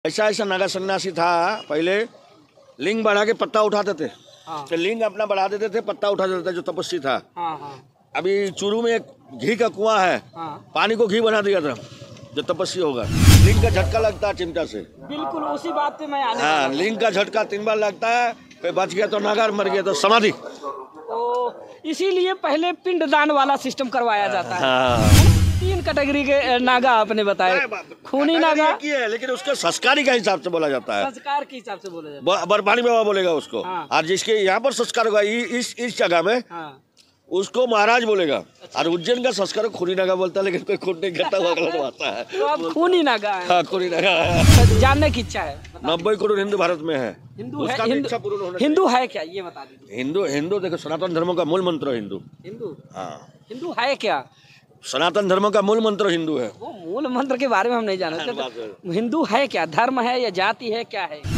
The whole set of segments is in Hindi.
ऐसा ऐसा नागा सन्यासी था पहले, लिंग बढ़ा के पत्ता उठाते थे। हाँ। तो लिंग अपना बढ़ा देते थे, पत्ता उठा देते थे, जो तपस्वी था। हाँ हाँ अभी चूरू में एक घी का कुआं है, हाँ। पानी को घी बना दिया था, जो तपस्वी होगा। लिंग का झटका लगता है चिमटा से। बिल्कुल उसी बात पे मैं आने हाँ, वाला था। लिंग का झटका 3 बार लगता है, फिर बच गया तो नागा, मर गया तो समाधि। तो इसीलिए पहले पिंडदान वाला सिस्टम करवाया जाता है। हाँ। 3 कैटेगरी के नागा आपने बताए, खूनी नागा, एक ही है, लेकिन उसके संस्कारी का हिसाब से बोला जाता है। संस्कार के हिसाब से बोला जाता है। बर्फानी बाबा बोलेगा उसको। हाँ। और जिसके यहाँ पर संस्कार होगा इस जगह में, हाँ। उसको महाराज बोलेगा। और उज्जैन का संस्कार खूनी नागा बोलता है, लेकिन कोई खून नहीं करता हुआ गलत आता है। तो आप खूनी नागा है। हाँ, खूनी नागा है। जानने की इच्छा है। 90 करोड़ हिंदू भारत में है। हिंदू उसका भी इच्छा पूर्ण होना हिंदू है क्या, ये बता दीजिए। चाहिए। हिंदू देखो, सनातन धर्म का मूल मंत्र हिंदू। हिंदू हाँ, हिंदू है क्या? सनातन धर्म का मूल मंत्र हिंदू है। वो मूल मंत्र के बारे में हम नहीं जानते। तो हिंदू है क्या, धर्म है या जाति है, क्या है?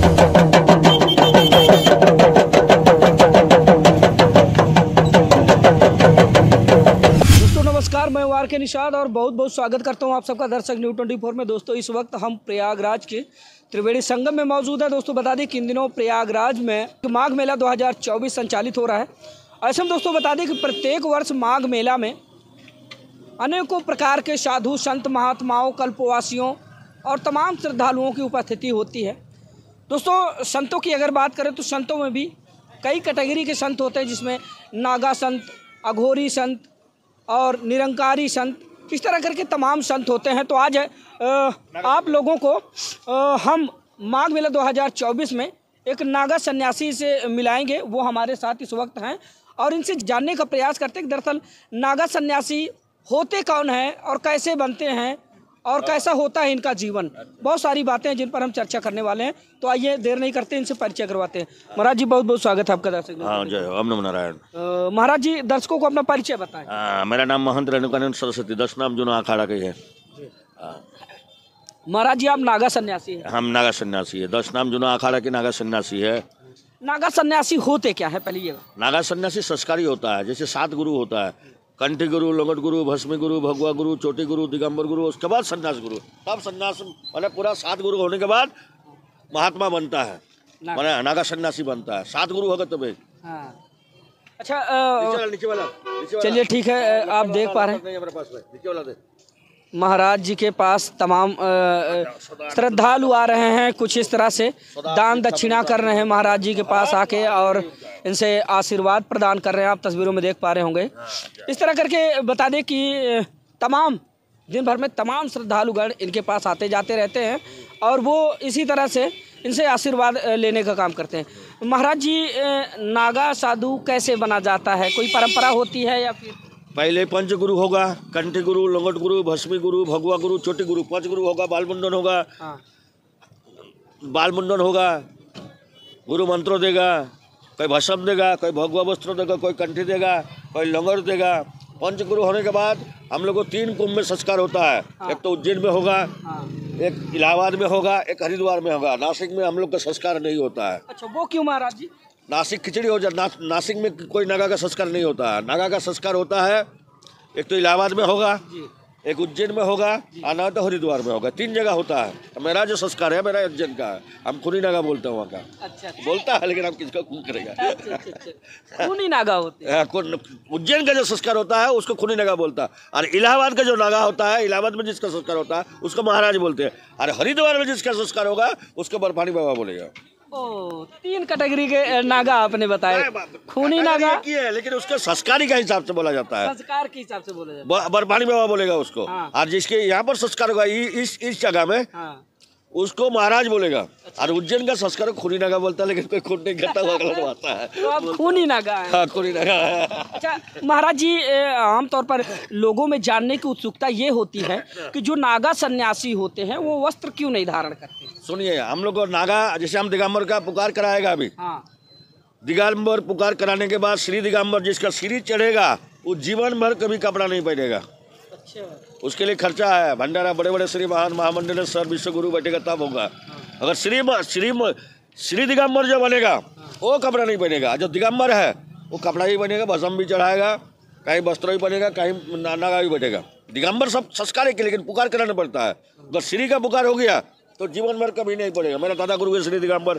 दोस्तों नमस्कार, मैं वार के निषाद और बहुत बहुत स्वागत करता हूं आप सबका दर्शक न्यूज़ 24 में। दोस्तों इस वक्त हम प्रयागराज के त्रिवेणी संगम में मौजूद है। दोस्तों बता दें कि इन दिनों प्रयागराज में माघ मेला 2024 संचालित हो रहा है। ऐसे में दोस्तों बता दें कि प्रत्येक वर्ष माघ मेला में अनेकों प्रकार के साधु संत महात्माओं, कल्पवासियों और तमाम श्रद्धालुओं की उपस्थिति होती है। दोस्तों संतों की अगर बात करें तो संतों में भी कई कैटेगरी के संत होते हैं, जिसमें नागा संत, अघोरी संत और निरंकारी संत, इस तरह करके तमाम संत होते हैं। तो आज आप लोगों को हम माघ मेला 2024 में एक नागा सन्यासी से मिलाएंगे। वो हमारे साथ इस वक्त हैं और इनसे जानने का प्रयास करते हैं कि दरअसल नागा सन्यासी होते कौन हैं और कैसे बनते हैं और कैसा होता है इनका जीवन। बहुत सारी बातें हैं जिन पर हम चर्चा करने वाले हैं। तो आइए देर नहीं करते, इनसे परिचय करवाते हैं। महाराज जी बहुत बहुत स्वागत है आपका दर्शक। हाँ, जय हो, ओम नमो नारायण। महाराज जी दर्शकों को अपना परिचय बताएं। मेरा नाम महंत रेणुकानंद सरस्वती, 10 नाम जुना अखाड़ा के है। महाराज जी आप नागा सन्यासी हैं। हम नागा सन्यासी है, 10 नाम जुना अखाड़ा के नागा सन्यासी है। नागा सन्यासी होते क्या है पहले ये? नागा सन्यासी संस्कारी होता है, जैसे 7 गुरु होता है, कंठी गुरु, लंगट गुरु, भस्मी गुरु, भगवा गुरु, चोटी गुरु, दिगंबर गुरु, उसके बाद सन्यास गुरु। तब सन्यास मैंने पूरा 7 गुरु होने के बाद महात्मा बनता है, मैंने नागा सन्यासी बनता है। 7 गुरु होगा तब। हाँ। अच्छा नीचे वाला चलिए ठीक है, आप देख पा रहे हैं नीचे वाला दे। महाराज जी के पास तमाम श्रद्धालु आ रहे हैं, कुछ इस तरह से दान दक्षिणा कर रहे हैं महाराज जी के पास आके और इनसे आशीर्वाद प्रदान कर रहे हैं। आप तस्वीरों में देख पा रहे होंगे। इस तरह करके बता दें कि तमाम दिन भर में तमाम श्रद्धालुगण इनके पास आते जाते रहते हैं और वो इसी तरह से इनसे आशीर्वाद लेने का काम करते हैं। महाराज जी नागा साधु कैसे बना जाता है, कोई परंपरा होती है या फिर? पहले पंच गुरु होगा, कंठी गुरु, लंगट गुरु, भस्मी गुरु, भगवा गुरु, छोटी गुरु, 5 गुरु होगा, बाल मुंडन होगा। हाँ। बाल मुंडन होगा, गुरु मंत्रो देगा, कोई भस्म देगा, कोई भगवा वस्त्र देगा, कोई कंठी देगा, कोई लंगर देगा। पंच गुरु होने के बाद हम लोग को 3 कुंभ में संस्कार होता है। हाँ। एक तो उज्जैन में होगा, हाँ। एक इलाहाबाद में होगा, एक हरिद्वार में होगा। नासिक में हम लोग का संस्कार नहीं होता है। अच्छा वो क्यों महाराज जी? नासिक खिचड़ी हो जाए, नासिक में कोई नागा का संस्कार नहीं होता है। नागा का संस्कार होता है एक तो इलाहाबाद में होगा, एक उज्जैन में होगा और ना तो हरिद्वार में होगा। 3 जगह होता है। तो मेरा जो संस्कार है, मेरा उज्जैन का है। हम खूनी नागा बोलते हैं वहाँ का। अच्छा बोलता है, लेकिन हम किसका खून करेगा। खूनी नागा होते हैं। उज्जैन का जो संस्कार होता है उसको खूनी नागा बोलता है, और इलाहाबाद का जो नागा होता है, इलाहाबाद में जिसका संस्कार होता है उसको महाराज बोलते हैं, और हरिद्वार में जिसका संस्कार होगा उसको बर्फानी बाबा बोलेगा। ओ 3 कैटेगरी के नागा आपने बताए। खूनी नागा एक ही है, लेकिन उसके संस्कारी का हिसाब से बोला जाता है। संस्कार के हिसाब से बोला जाता बर्फानी बाबा बोलेगा उसको। हाँ। और जिसके यहाँ पर संस्कार होगा इस जगह में, है। हाँ। उसको महाराज बोलेगा। और उज्जैन का संस्कार खूनी नागा बोलता है, लेकिन कोई खून नहीं करता हुआ गलत आता है। तो आप खूनी नागा हैं। हाँ, खूनी नागा है। अच्छा महाराज जी आमतौर पर लोगों में जानने की उत्सुकता ये होती है कि जो नागा सन्यासी होते हैं वो वस्त्र क्यों नहीं धारण करते? सुनिए, हम लोग को नागा, जैसे हम दिगंबर का पुकार कराएगा अभी। हाँ। दिगंबर पुकार कराने के बाद श्री दिगंबर जिसका श्री चढ़ेगा वो जीवन भर कभी कपड़ा नहीं पहनेगा। अच्छा। उसके लिए खर्चा है, भंडारा, बड़े बड़े श्री महान महामंडलेश्वर विश्व गुरु बैठेगा तब होगा। अगर श्री दिगंबर जो बनेगा वो कपड़ा नहीं पहनेगा। जो दिगंबर है वो कपड़ा ही बनेगा, भस्म भी चढ़ाएगा, कहीं वस्त्र ही बनेगा, कहीं नागा भी बनेगा। दिगंबर सब संस्कार के, लेकिन पुकार कराना पड़ता है। अगर श्री का पुकार हो गया तो जीवन भर कभी नहीं पड़ेगा। मेरा दादा गुरु है श्री दिगंबर,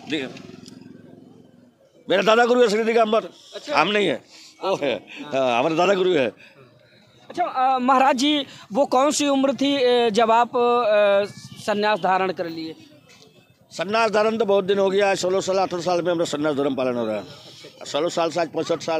मेरा दादा गुरु है श्री दिगंबर। अच्छा। हम नहीं है, वो है। हाँ, हमारा दादा गुरु है। अच्छा महाराज जी, वो कौन सी उम्र थी जब आप संन्यास धारण कर लिए? संन्यास धारण तो बहुत दिन हो गया है, 16 साल 18 साल में हमारा संन्यास धर्म पालन हो रहा है। 16 साल से आज 65 साल।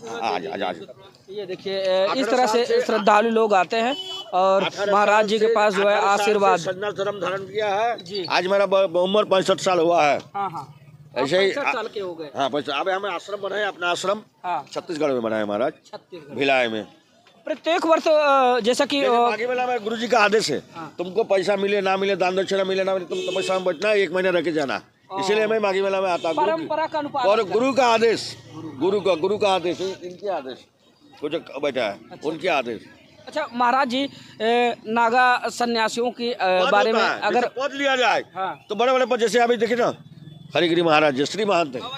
आज ये देखिए इस तरह से श्रद्धालु लोग आते हैं और महाराज जी के पास जो है आशीर्वाद। संन्यास धर्म धारण किया है जी। आज मेरा उम्र 65 साल हुआ है। हाँ, ऐसे ही 65 साल के हो गए। हाँ, अब हमें आश्रम बनाए, अपना आश्रम हाँ, छत्तीसगढ़ में बनाए महाराज, छत्तीसगढ़ भिलाई में। प्रत्येक वर्ष जैसा कि माघी मेला में गुरु जी का आदेश है, तुमको पैसा मिले ना मिले, दान दक्षिणा मिले ना मिले, तुम तपस्या में बैठना, 1 महीना रह के जाना। इसीलिए मैं माघी मेला में आता हूँ। परंपरा का अनुपालन और गुरु का आदेश, गुरु का आदेश, इनके आदेश वो जो बैठा है उनके आदेश। अच्छा महाराज जी, नागा सन्यासियों के बारे में अगर पद लिया जाए हाँ। तो बड़े बड़े पद, जैसे अभी देखे ना हरिगिरी महाराज जी, श्री महंत है,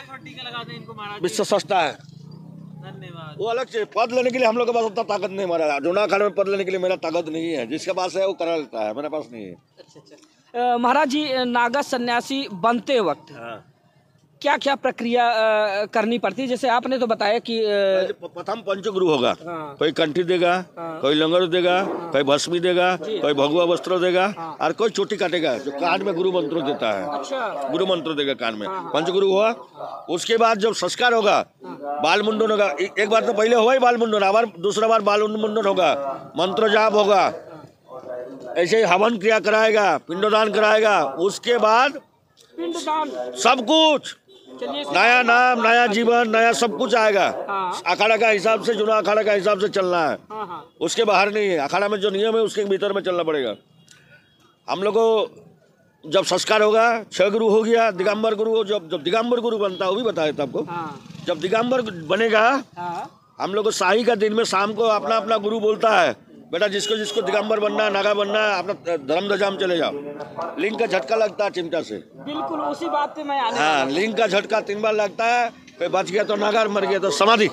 विश्व सस्ता है, धन्यवाद। वो अलग से पद लेने के लिए हम लोग के पास उतना ताकत नहीं। हमारा जूना अखाड़े में पद लेने के लिए मेरा ताकत नहीं है, जिसके पास है वो करा लेता है, मेरे पास नहीं है। अच्छा। महाराज जी, नागा सन्यासी बनते वक्त क्या क्या प्रक्रिया करनी पड़ती है? जैसे आपने तो बताया कि प्रथम पंचगुरु होगा, हाँ। कोई कंठी देगा, कोई लंगर देगा, कोई भस्मी देगा, कोई भगवा वस्त्र देगा, और कोई चोटी काटेगा जो कान में गुरु मंत्र देता है। अच्छा। गुरु मंत्र देगा कान में। पंचगुरु हुआ, उसके बाद जब संस्कार होगा बाल मुंडन होगा। एक बार तो पहले हुआ ही बाल मुंडन, अब दूसरा बार बाल मुंडन होगा, मंत्र जाप होगा, ऐसे ही हवन क्रिया कराएगा, पिंडदान कराएगा। उसके बाद पिंडदान सब कुछ नया नाम, नया जीवन, नया सब कुछ आएगा। अखाड़ा का हिसाब से, जुना अखाड़ा का हिसाब से चलना है, उसके बाहर नहीं है। अखाड़ा में जो नियम है उसके भीतर में चलना पड़ेगा। हम लोग को जब संस्कार होगा, 6 गुरु हो गया, दिगंबर गुरु हो, जब दिगंबर गुरु बनता है वो भी बताया था आपको। जब दिगंबर बनेगा, हम लोग को शाही का दिन में शाम को अपना अपना गुरु बोलता है, बेटा जिसको जिसको दिगंबर बनना है, नागा बनना है, अपना धर्म ध्वजा में चले जाओ। लिंग का झटका लगता है चिमटा से। बिल्कुल उसी बात पे मैं आने हाँ, लिंग का झटका 3 बार लगता है, कोई बच गया तो नागा, मर गया तो समाधि।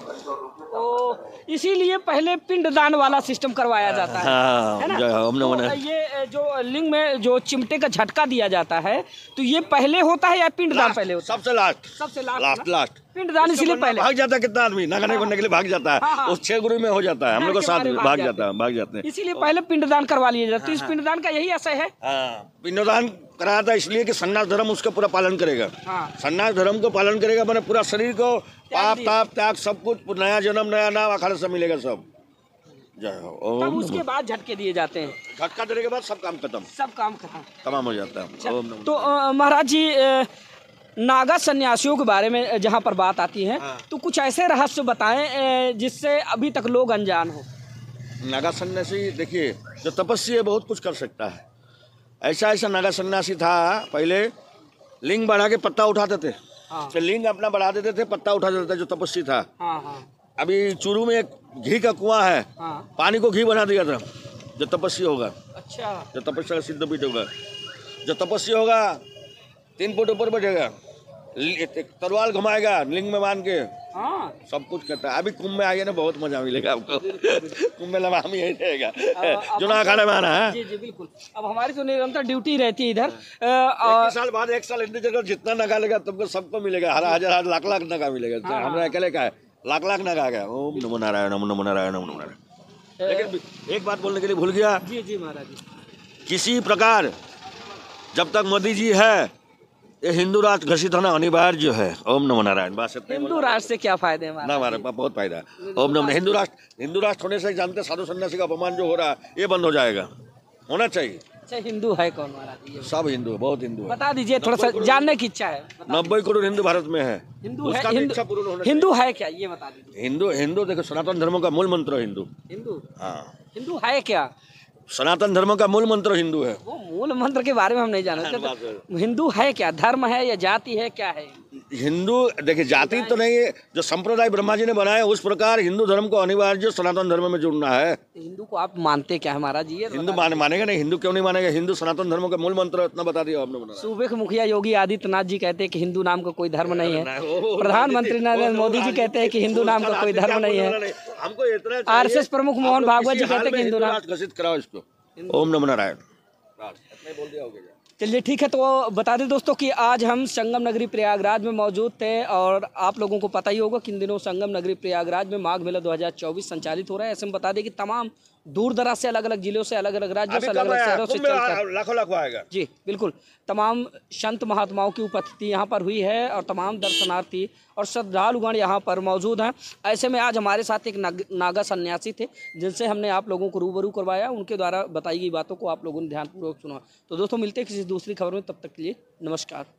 इसीलिए पहले पिंडदान वाला सिस्टम करवाया जाता है, हाँ, है ना? तो ये जो लिंग में जो चिमटे का झटका दिया जाता है, तो ये पहले होता है या पिंडदान पहले होता है? सबसे लास्ट पिंडदान इसीलिए पहले। भाग जाता है कितना आदमी नागा नहीं बनने के लिए भाग जाता है। हाँ। उस 6 गुरु में हो जाता है, हम लोग को साथ भाग जाते हैं। इसीलिए पहले पिंडदान करवा लिया जाता है। इस पिंडदान का यही आशय है। पिंडदान कराया था इसलिए कि संन्यास धर्म उसका पूरा पालन करेगा। संन्यास धर्म को पालन करेगा, मैंने पूरा शरीर को पाप ताप त्याग सब कुछ, नया जन्म, नया नाम अखाड़े से मिलेगा सब। जय हो। तब उसके बाद झटके दिए जाते हैं। झटका देने के बाद सब काम खत्म, तमाम हो जाता है। ओम नमः। तो महाराज जी, नागा सन्यासियों के बारे में जहाँ पर बात आती है, तो कुछ ऐसे रहस्य बताएं जिससे अभी तक लोग अनजान हो। नागा सन्यासी देखिए, जो तपस्वी है बहुत कुछ कर सकता है। ऐसा नागा सन्यासी था, पहले लिंग बढ़ा के पत्ता उठाते थे। तो लिंग अपना बढ़ा देते थे, पत्ता उठा देते थे, जो तपस्वी था। अभी चूरू में एक घी का कुआं है, पानी को घी बना दिया था, जो तपस्वी होगा। अच्छा। जो तपस्या का सिद्ध पीठ होगा, जो तपस्वी होगा 3 फुट ऊपर बैठेगा, तलवार घुमाएगा लिंग में बांध के, सब कुछ करता है। अभी कुंभ में आइए ना, बहुत मजा मिलेगा आपको। कुंभ में हम यही रहेगा, जुना अखाड़ा में आना है। जी बिल्कुल। अब हमारी तो निरंतर ड्यूटी रहती है इधर। 1 साल बाद 1 साल इंतजार, जितना नगा लेगा तुमको सबको मिलेगा, हजार लाख नगा मिलेगा। हमारा अकेले का है, लाख नगा आ गया। ओम नमो नारायण, ओम नमो नारायण, ओम नमो नारायण। लेकिन एक बात बोलने के लिए भूल गया। जी महाराज जी। किसी प्रकार जब तक मोदी जी है, ये हिंदू राष्ट्र घोषित होना अनिवार्य है। ओम नमो नारायण। बस हिंदू राष्ट्र से क्या फायदे हैं? ना, हमारे पास बहुत फायदा है। ओम नमो। हिंदू राष्ट्र होने से जानते, साधु सन्यासी का अपमान जो हो रहा है ये बंद हो जाएगा, होना चाहिए। अच्छा, हिंदू है कौन महाराज जी? सब हिंदू है, बहुत हिंदू है। बता दीजिए, थोड़ा सा जानने की इच्छा है। 90 करोड़ हिंदू भारत में है। हिंदू है, हिंदू है क्या, ये बता दीजिए। हिंदू देखो, सनातन धर्म का मूल मंत्र हिंदू। हाँ, हिंदू है क्या? सनातन धर्म का मूल मंत्र हिंदू है। वो मूल मंत्र के बारे में हम नहीं जानते। तो हिंदू है क्या? धर्म है या जाति है, क्या है? हिंदू देखिए, जाति तो नहीं है, जो संप्रदाय ब्रह्मा जी ने बनाया उस प्रकार हिंदू धर्म को अनिवार्य सनातन धर्म में जुड़ना है। हिंदू को आप मानते क्या है महाराज जी? हिंदू मानेगा नहीं, हिंदू क्यों नहीं मानेगा? हिंदू सनातन धर्म का मूल मंत्र इतना बता दिया आपने। सूबे के मुखिया योगी आदित्यनाथ जी कहते हैं कि हिंदू नाम का कोई धर्म नहीं है। प्रधानमंत्री नरेंद्र मोदी जी कहते हैं कि हिंदू नाम का कोई धर्म नहीं है। हमको इतना RSS प्रमुख मोहन भागवत जी कहते हैं कि हिंदू नाम घोषित कराओ इसको। ओम नमो नारायण। बोल दिया हो गया। चलिए ठीक है, तो बता दें दोस्तों कि आज हम संगम नगरी प्रयागराज में मौजूद थे और आप लोगों को पता ही होगा कि इन दिनों संगम नगरी प्रयागराज में माघ मेला 2024 संचालित हो रहा है। ऐसे में बता दें कि तमाम दूर दराज से, अलग अलग जिलों से, अलग अलग राज्यों से, अलग अलग शहरों से चलकर लाखों आएगा। जी बिल्कुल, तमाम संत महात्माओं की उपस्थिति यहाँ पर हुई है और तमाम दर्शनार्थी और श्रद्धालुगण यहाँ पर मौजूद हैं। ऐसे में आज हमारे साथ एक नागा सन्यासी थे जिनसे हमने आप लोगों को रूबरू करवाया, उनके द्वारा बताई गई बातों को आप लोगों ने ध्यानपूर्वक सुना। तो दोस्तों मिलते हैं किसी दूसरी खबर में, तब तक के लिए नमस्कार।